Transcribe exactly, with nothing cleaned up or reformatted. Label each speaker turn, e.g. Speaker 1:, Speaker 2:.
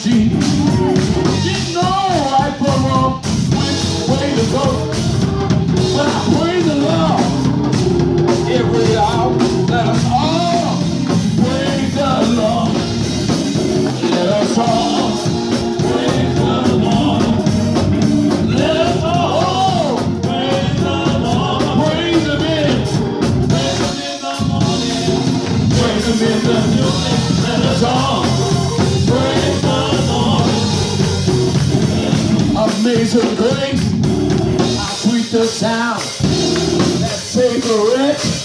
Speaker 1: street. Didn't know right from wrong, which way to go. But I praise the Lord every hour. Let us all praise the Lord. Let us all praise the Lord. Let us all praise the Lord. Praise Him in, praise Him in the morning, praise Him in the noon. Let us all praise the Lord. Amazing grace, how sweet the sound that saved a wretch